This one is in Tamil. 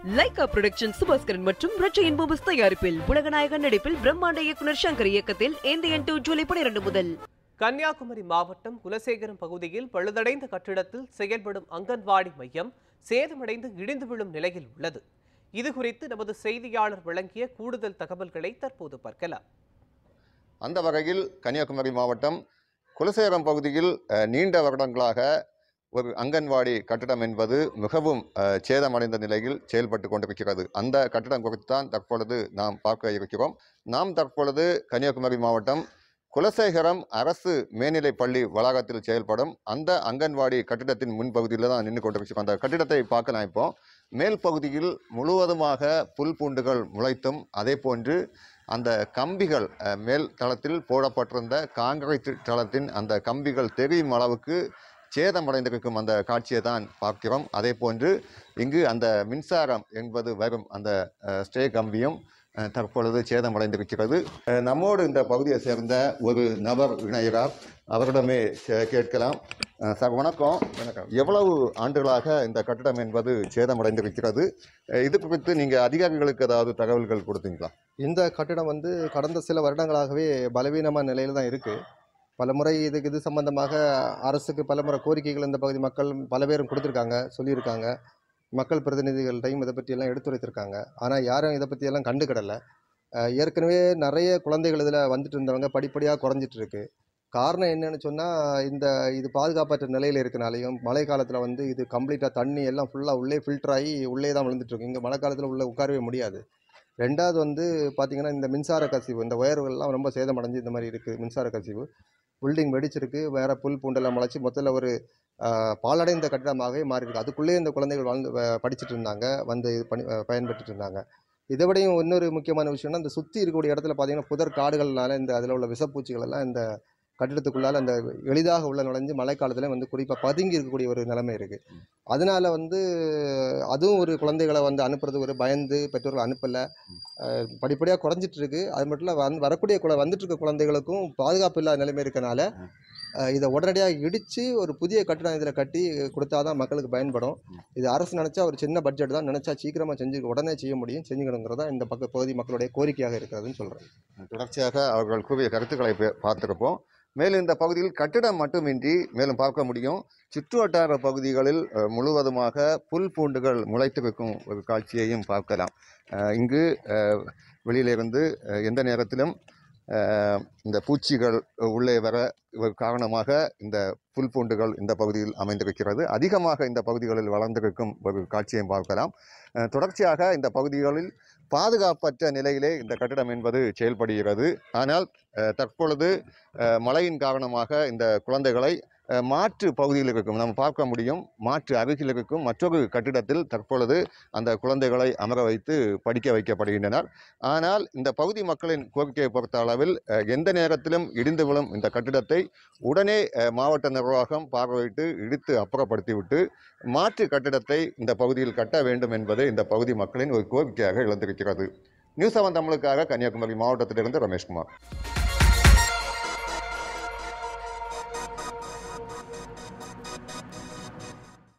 லைகா புரொடக்ஷன் சுபாஸ்கரன் மற்றும் ரட்சையின் பூபஸ் தயாரிப்பில் உலகநாயகன் நடிப்பில் பிரம்மாண்ட இயக்குனர் சங்கர் இயக்கத்தில் ஏந்தியன் 2 ஜூலை 12 முதல். கன்னியாகுமரி மாவட்டம் குலசேகரம் பகுதியில் பழுதடைந்த கட்டிடத்தில் செயல்படும் அங்கன்வாடி மையம் சேதமடைந்து இடிந்து விழும் நிலையில் உள்ளது. இதுகுறித்து நமது செய்தியாளர் வழங்கிய கூடுதல் தகவல்களை தற்போது பார்க்கலாம். அந்த வகையில் கன்னியாகுமரி மாவட்டம் குலசேகரம் பகுதியில் நீண்ட வருடங்களாக ஒரு அங்கன்வாடி கட்டிடம் என்பது மிகவும் சேதமடைந்த நிலையில் செயல்பட்டு கொண்டிருக்கிறது. அந்த கட்டிடம் குறித்து தான் தற்பொழுது நாம் பார்க்க இருக்கிறோம். நாம் தற்பொழுது கன்னியாகுமரி மாவட்டம் குலசேகரம் அரசு மேல்நிலைப் பள்ளி வளாகத்தில் செயல்படும் அந்த அங்கன்வாடி கட்டிடத்தின் முன்பகுதியில் தான் நின்று கொண்டிருக்கிறோம். அந்த கட்டிடத்தை பார்க்கலாம். இப்போ மேல் பகுதியில் முழுவதுமாக புல் பூண்டுகள் முளைத்தும், அதே போன்று அந்த கம்பிகள் மேல் தளத்தில் போடப்பட்டிருந்த காங்கிரீட் தளத்தின் அந்த கம்பிகள் தெரியும் அளவுக்கு சேதமடைந்திருக்கும் அந்த காட்சியை தான் பார்க்கிறோம். அதே போன்று இங்கு அந்த மின்சாரம் என்பது வரும் அந்த ஸ்டே கம்பியும் தற்பொழுது சேதமடைந்திருக்கிறது. நம்மோடு இந்த பகுதியை சேர்ந்த ஒரு நபர் இணைகிறார். அவரிடமே கேட்கலாம். சார் வணக்கம். வணக்கம். எவ்வளவு ஆண்டுகளாக இந்த கட்டிடம் என்பது சேதமடைந்திருக்கிறது? இது குறித்து நீங்கள் அதிகாரிகளுக்கு ஏதாவது தகவல்கள் கொடுத்தீங்களா? இந்த கட்டிடம் கடந்த சில வருடங்களாகவே பலவீனமான நிலையில் தான் இருக்குது. பலமுறை இது சம்பந்தமாக அரசுக்கு பலமுறை கோரிக்கைகள் இந்த பகுதி மக்கள் பல பேரும் கொடுத்துருக்காங்க, சொல்லியிருக்காங்க. மக்கள் பிரதிநிதிகள்கிட்டையும் இதை பற்றியெல்லாம் எடுத்துரைத்திருக்காங்க. ஆனால் யாரும் இதை பற்றியெல்லாம் கண்டுக்கிடலை. ஏற்கனவே நிறைய குழந்தைகள் இதில் வந்துட்டு இருந்தவங்க படிப்படியாக குறைஞ்சிட்டு இருக்கு. காரணம் என்னன்னு சொன்னால், இது பாதுகாப்பற்ற நிலையில் இருக்கனாலையும், மழை காலத்தில் இது கம்ப்ளீட்டாக தண்ணி எல்லாம் ஃபுல்லாக உள்ளே ஃபில்டர் ஆகி உள்ளே தான் விழுந்துட்டுருக்கு. இங்கே மழை காலத்தில் உள்ளே உட்காரவே முடியாது. ரெண்டாவது பார்த்திங்கன்னா, இந்த மின்சார கசிவு, இந்த ஒயர்கள்லாம் ரொம்ப சேதமடைஞ்சு இந்த மாதிரி இருக்குது. மின்சார கசிவு, பில்டிங் வெடிச்சிருக்கு, வேறு புல் பூண்டெல்லாம் முளைச்சி மொத்தத்தில் ஒரு பாலடைந்த கட்டிடமாகவே மாறியிருக்கு. அதுக்குள்ளேயே இந்த குழந்தைகள் படிச்சுட்டு இருந்தாங்க, இது பயன்பெற்றுட்டு இருந்தாங்க. இதை விடையும் இன்னொரு முக்கியமான விஷயம்னா, இந்த சுற்றி இருக்கக்கூடிய இடத்துல பார்த்திங்கன்னா புதர் காடுகள்னால அதில் உள்ள விஷப்பூச்சிகள் எல்லாம் இந்த கட்டிடத்துக்குள்ளால் அந்த எளிதாக உள்ள நுழைஞ்சு மழைக்காலத்தில் குறிப்பாக பதுங்கி இருக்கக்கூடிய ஒரு நிலைமை இருக்குது. அதனால் அதுவும் ஒரு குழந்தைகளை அனுப்புறது ஒரு பயந்து பெற்றோர்கள் அனுப்பலை. படிப்படியாக குறைஞ்சிட்டு இருக்கு. அது மட்டும் இல்லை, வரக்கூடிய வந்துட்டு இருக்க குழந்தைகளுக்கும் பாதுகாப்பு இல்லாத நிலைமை இருக்கனால இதை உடனடியாக இடித்து ஒரு புதிய கட்டிடம் இதில் கட்டி கொடுத்தா தான் மக்களுக்கு பயன்படும். இது அரசு நினச்சா ஒரு சின்ன பட்ஜெட் தான், நினச்சா சீக்கிரமாக உடனே செய்ய முடியும், செஞ்சுக்கணுங்கிறதா இந்த பகுதி மக்களுடைய கோரிக்கையாக இருக்கிறதுன்னு சொல்கிறேன். தொடர்ச்சியாக அவர்கள் கூறிய கருத்துக்களை பார்த்துருப்போம். மேலும் இந்த பகுதியில் கட்டிடம் மட்டுமின்றி மேலும் பார்க்க முடியும், சுற்றுவட்டார பகுதிகளில் முழுவதுமாக புல் பூண்டுகள் முளைத்திருக்கும் ஒரு காட்சியையும் பார்க்கலாம். இங்கு வெளியிலிருந்து எந்த நேரத்திலும் இந்த பூச்சிகள் உள்ளே வர காரணமாக இந்த புல் பூண்டுகள் இந்த பகுதியில் அமைந்திருக்கிறது. அதிகமாக இந்த பகுதிகளில் வளர்ந்திருக்கும் ஒரு காட்சியையும் பார்க்கலாம். தொடர்ச்சியாக இந்த பகுதிகளில் பாதுகாப்பற்ற நிலையிலே இந்த கட்டிடம் என்பது செயல்படுகிறது. ஆனால் தற்பொழுது மழையின் காரணமாக இந்த குழந்தைகளை மாற்று பகுதியில் இருக்கும் நம்ம பார்க்க முடியும். மாற்று அருகில் இருக்கும் மற்றொரு கட்டிடத்தில் தற்பொழுது அந்த குழந்தைகளை அமர வைத்து படிக்க வைக்கப்படுகின்றனர். ஆனால் இந்த பகுதி மக்களின் கோரிக்கையை பொறுத்த அளவில் எந்த நேரத்திலும் இடிந்து விழும் இந்த கட்டிடத்தை உடனே மாவட்ட நிர்வாகம் பார்வையிட்டு இடித்து அப்புறப்படுத்திவிட்டு மாற்று கட்டிடத்தை இந்த பகுதியில் கட்ட வேண்டும் என்பது இந்த பகுதி மக்களின் ஒரு கோரிக்கையாக எழுந்திருக்கிறது. நியூஸ் 7 தமிழுக்காக கன்னியாகுமரி மாவட்டத்திலிருந்து ரமேஷ்குமார்.